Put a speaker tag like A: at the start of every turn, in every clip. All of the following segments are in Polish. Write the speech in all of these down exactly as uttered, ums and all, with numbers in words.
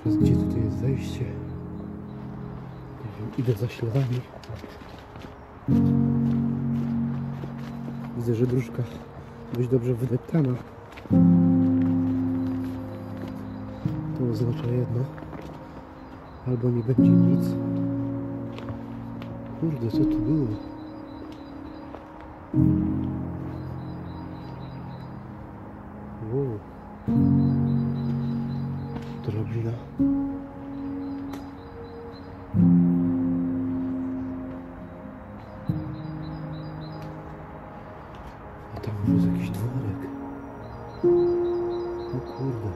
A: Teraz gdzie tutaj jest wejście? Nie wiem, idę za śladami. Widzę, że dróżka dość dobrze wydeptana. To oznacza jedno. Albo nie będzie nic. Kurde, co tu było? Wow. Drabina. A tam już jest jakiś dworek. O kurde.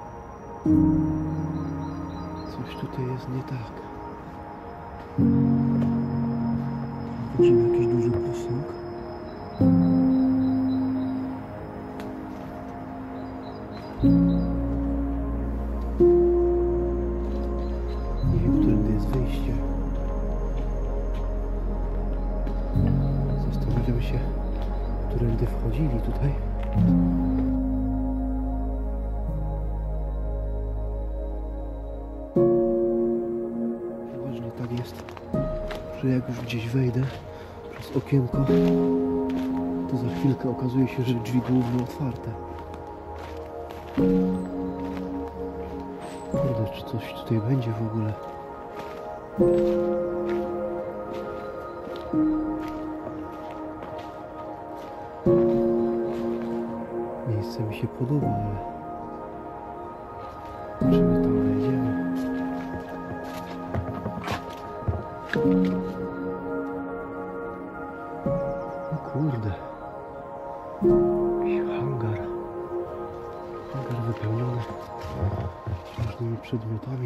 A: Coś tutaj jest nie tak. Widzimy jakiś duży posąg. Nie wiem, którędy jest wyjście. Zastanawiam się, którędy wchodzili tutaj. Ważne tak jest, że jak już gdzieś wejdę przez okienko, to za chwilkę okazuje się, że drzwi główne otwarte. Kurde, czy coś tutaj będzie w ogóle? Miejsce mi się podoba, ale czy my tam wejdziemy? O kurde. Jakiś hangar. Hangar wypełniony różnymi przedmiotami.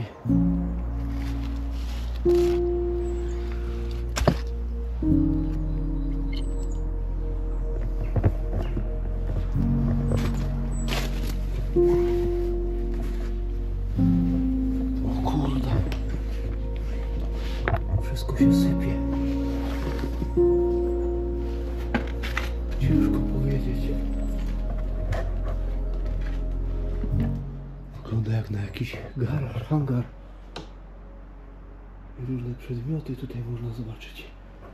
A: O kurde. Wszystko się sypie. Ciężko powiedzieć. Wygląda jak na jakiś garaż, hangar. I różne przedmioty tutaj można zobaczyć.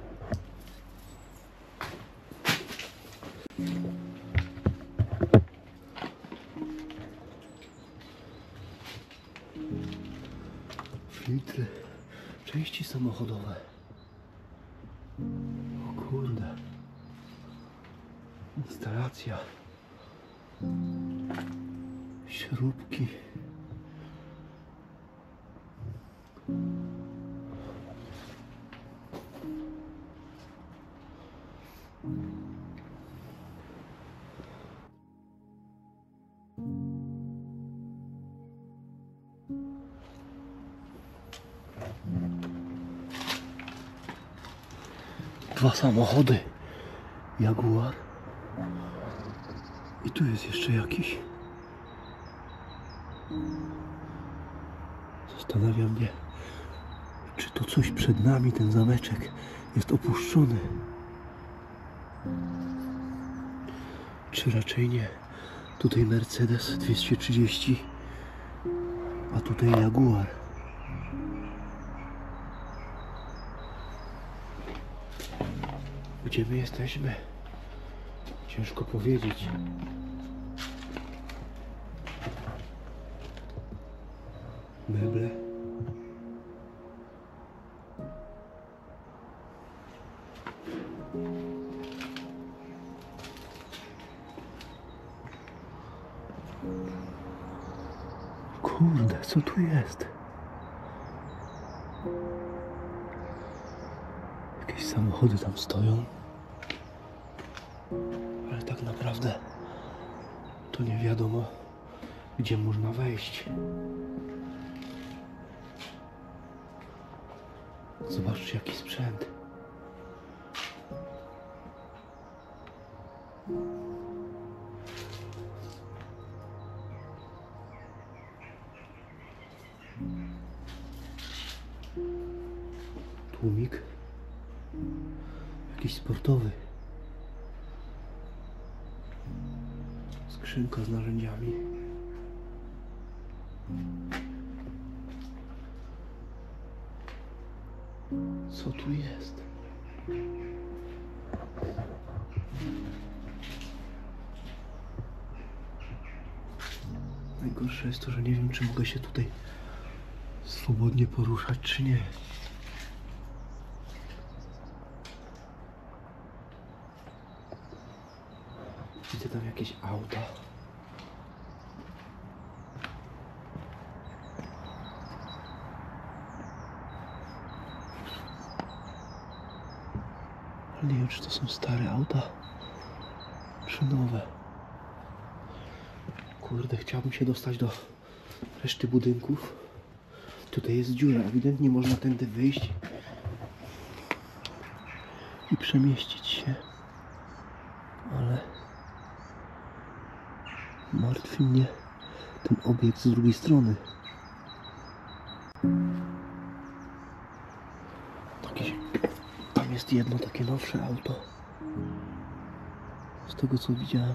A: Filtry, części samochodowe. O kurde. Instalacja. Śrubki. Dwa samochody. Jaguar. I tu jest jeszcze jakiś. Zastanawia mnie, czy to coś przed nami, ten zameczek jest opuszczony. Czy raczej nie. Tutaj Mercedes dwieście trzydzieści, a tutaj Jaguar. Gdzie my jesteśmy? Ciężko powiedzieć. Meble. Kurde, co tu jest? Jakieś samochody tam stoją. Ale tak naprawdę to nie wiadomo, gdzie można wejść. Zobaczcie, jaki sprzęt. Tłumik. Jakiś sportowy. Skrzynka z narzędziami. Co tu jest? Najgorsze jest to, że nie wiem, czy mogę się tutaj swobodnie poruszać, czy nie. Widzę tam jakieś auta. Ale nie wiem, czy to są stare auta, czy nowe. Kurde, chciałbym się dostać do reszty budynków. Tutaj jest dziura, ewidentnie można tędy wyjść i przemieścić się. Ale martwi mnie ten obiekt z drugiej strony. Jakieś, tam jest jedno takie nowsze auto. Z tego co widziałem.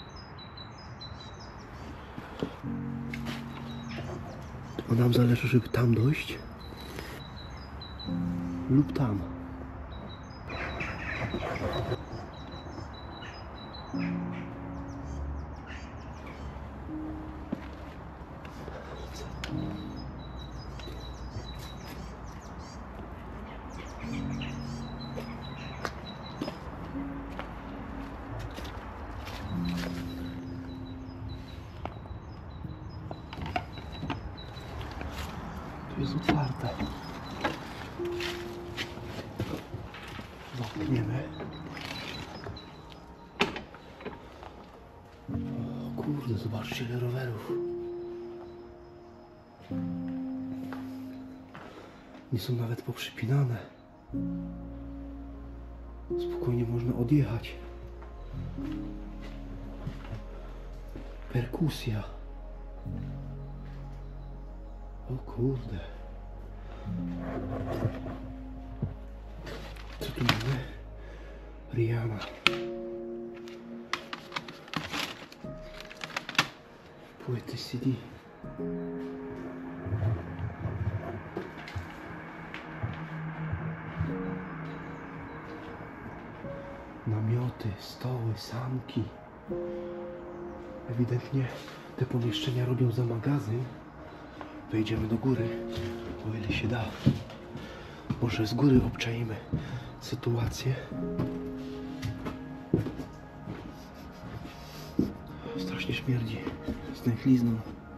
A: To nam zależy, żeby tam dojść lub tam. Tu jest otwarte. Zamkniemy. O kurde, zobaczcie ile rowerów. Nie są nawet poprzypinane. Spokojnie można odjechać. Perkusja. O kurde. Co tu mamy? Rihanna. Płyty C D. Namioty, stoły, sanki. Ewidentnie te pomieszczenia robią za magazyn. Wejdziemy do góry, o ile się da. Może z góry obczajmy sytuację. Strasznie śmierdzi stęchlizną.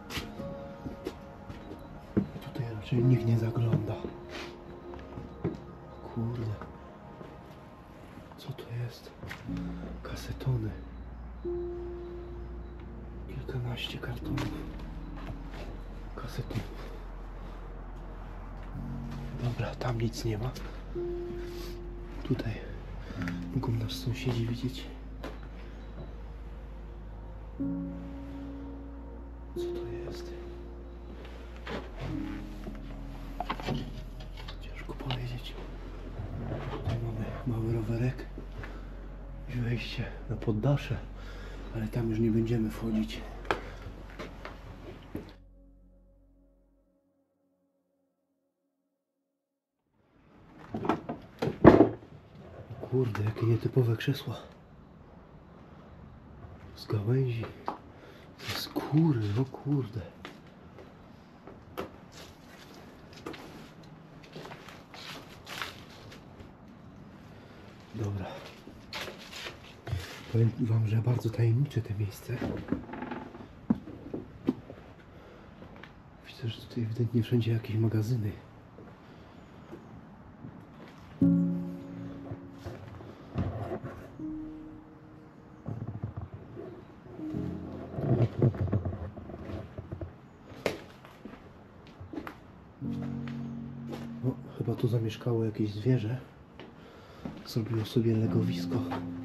A: Tutaj raczej nikt nie zagląda. Kurde. Co to jest? Kasetony. Kilkanaście kartonów. Kasetów. Dobra, tam nic nie ma. Tutaj mogą nas sąsiedzi widzieć. Co to jest? Ciężko powiedzieć. Tutaj mamy mały rowerek i wejście na poddasze, ale tam już nie będziemy wchodzić. Kurde, jakie nietypowe krzesła. Z gałęzi. Ze skóry, o kurde. Dobra. Powiem wam, że bardzo tajemnicze te miejsce. Widzę, że tutaj ewidentnie wszędzie jakieś magazyny. O, chyba tu zamieszkało jakieś zwierzę. Zrobiło sobie legowisko.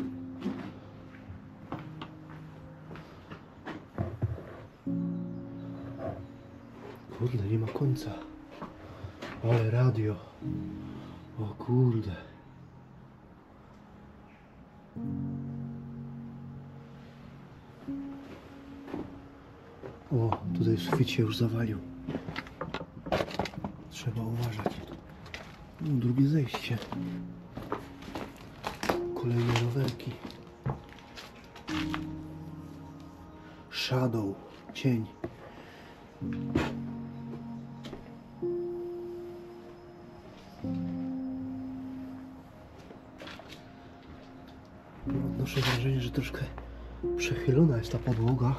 A: Kurde, nie ma końca. Ale radio. O kurde. O, tutaj sufit się już zawalił. Trzeba uważać. No, drugie zejście. Kolejne rowerki. Shadow, cień. Odnoszę wrażenie, że troszkę przechylona jest ta podłoga.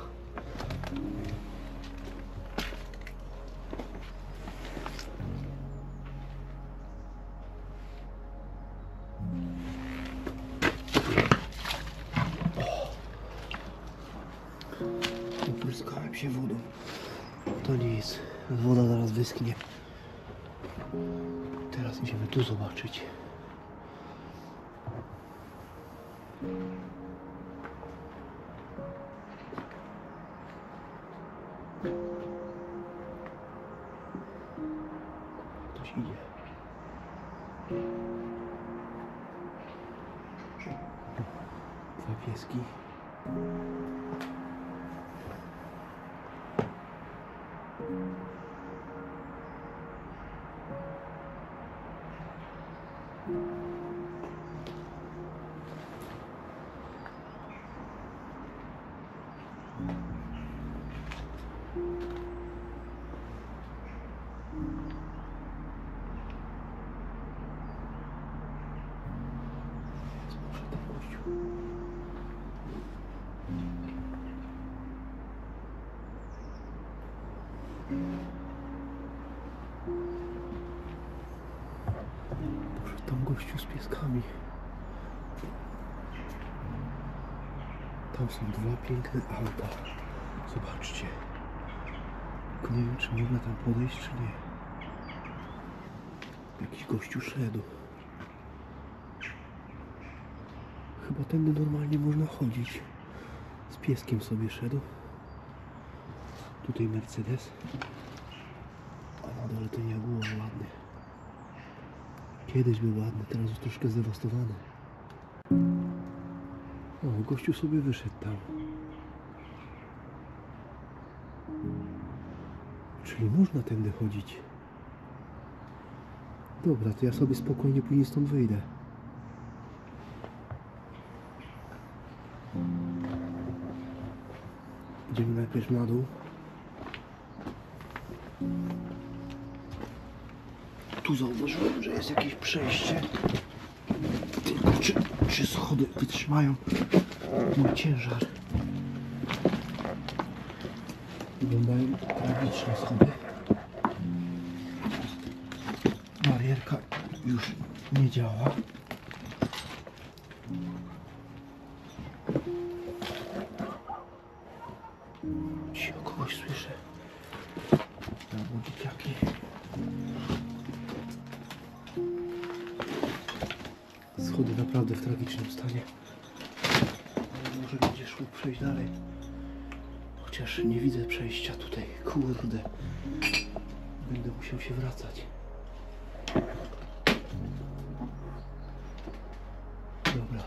A: Opryskałem się wodą. To nic, woda zaraz wyschnie. Teraz idziemy tu zobaczyć. Ktoś idzie. Dwa pieski. Poszedł tam gościu z pieskami. Tam są dwa piękne auta. Zobaczcie. Tylko nie wiem, czy można tam podejść, czy nie. Jakiś gościu szedł. Chyba tędy normalnie można chodzić. Z pieskiem sobie szedł. Tutaj Mercedes. A na dole ten Jaguar ładny. Kiedyś był ładny, teraz już troszkę zdewastowany. O, gościu sobie wyszedł tam. Czyli można tędy chodzić. Dobra, to ja sobie spokojnie później stąd wyjdę. Idziemy najpierw na dół. Tu zauważyłem, że jest jakieś przejście. Tylko czy, czy schody wytrzymają mój ciężar? Wyglądają tragiczne schody. Barierka już nie działa. Cicho, kogoś słyszę. Albo dzieciaki. Schody naprawdę w tragicznym stanie. Ale może będzie szło przejść dalej. Chociaż nie widzę przejścia tutaj. Kurde. Będę musiał się wracać. Dobra.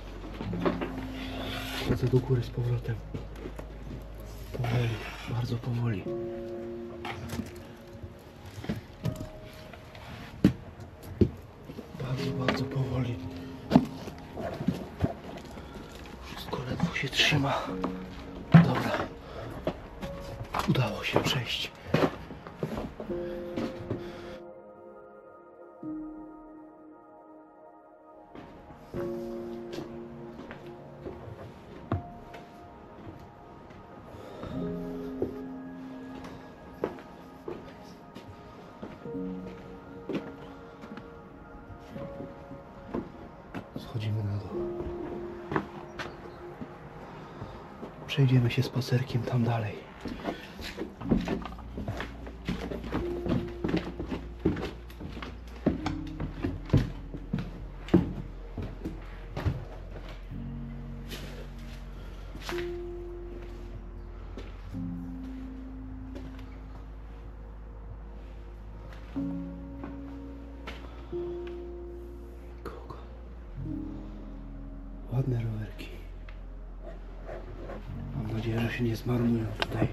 A: Chodzę do góry z powrotem. Powoli, bardzo powoli. Bardzo, bardzo powoli. Wszystko ledwo się trzyma. Dobra. Udało się przejść. Schodzimy na dół. Przejdziemy się spacerkiem tam dalej. Kogo? Ładne rowerki. Mam nadzieję, że się nie zmarnują tutaj.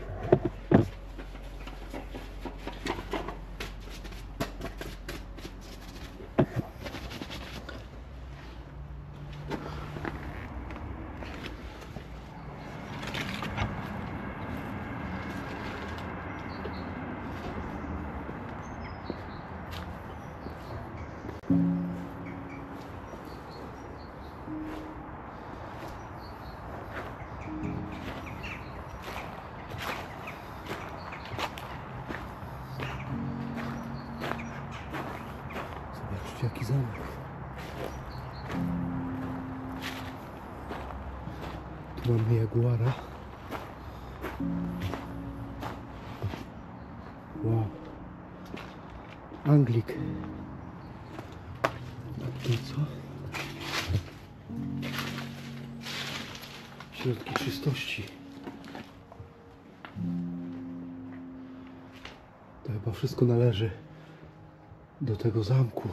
A: zamek. Tu mamy jaguara. Wow. Anglik. A tu co? Środki czystości. To chyba wszystko należy do tego zamku.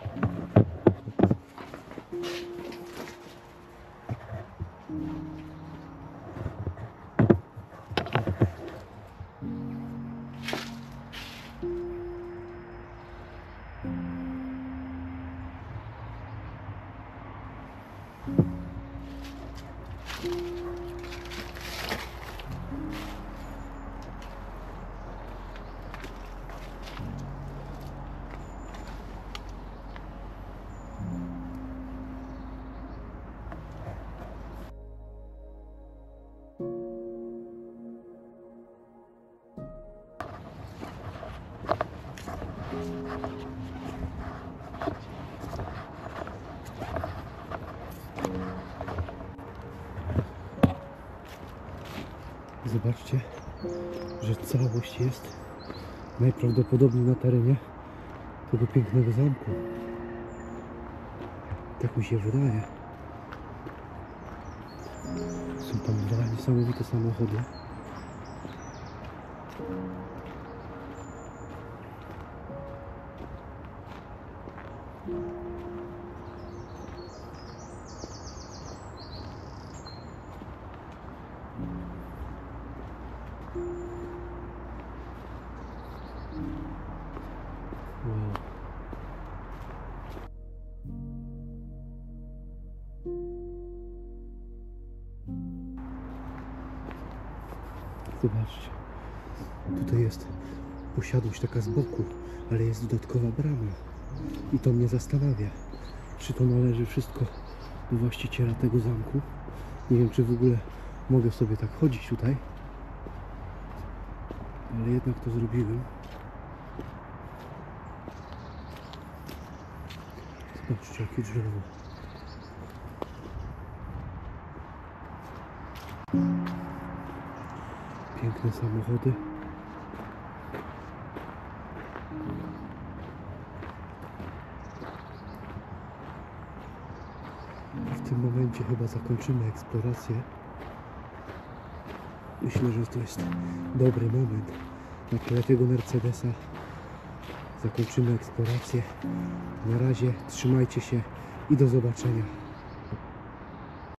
A: Zobaczcie, że całość jest najprawdopodobniej na terenie tego pięknego zamku. Tak mi się wydaje. Są tam dwa niesamowite samochody. Wow. Zobaczcie, tutaj jest posiadłość taka z boku, ale jest dodatkowa brama i to mnie zastanawia, czy to należy wszystko do właściciela tego zamku. Nie wiem, czy w ogóle mogę sobie tak chodzić tutaj, ale jednak to zrobiłem. Zobaczcie, jakie drzewo. Piękne samochody. W tym momencie chyba zakończymy eksplorację. Myślę, że to jest dobry moment. Na tle tego Mercedesa zakończymy eksplorację. Na razie trzymajcie się i do zobaczenia.